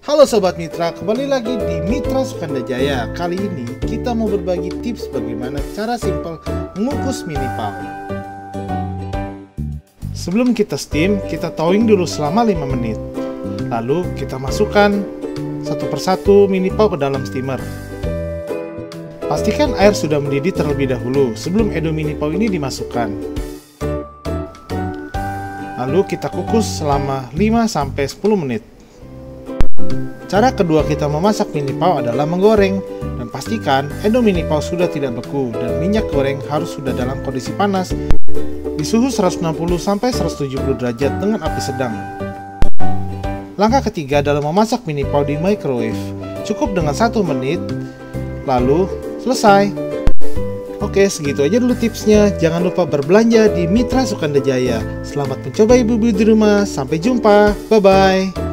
Halo Sobat Mitra, kembali lagi di Mitra Sukanda Jaya. Kali ini kita mau berbagi tips bagaimana cara simpel mengukus mini pau. Sebelum kita steam, kita thawing dulu selama 5 menit. Lalu kita masukkan satu persatu mini pau ke dalam steamer. Pastikan air sudah mendidih terlebih dahulu sebelum edo mini pau ini dimasukkan. Lalu kita kukus selama 5-10 menit. Cara kedua kita memasak mini pau adalah menggoreng, dan pastikan edo mini pau sudah tidak beku dan minyak goreng harus sudah dalam kondisi panas di suhu 160-170 derajat dengan api sedang. Langkah ketiga adalah memasak mini pau di microwave, cukup dengan 1 menit, lalu selesai. Oke, segitu aja dulu tipsnya. Jangan lupa berbelanja di Mitra Sukanda Jaya. Selamat mencoba ibu-ibu di rumah. Sampai jumpa. Bye-bye.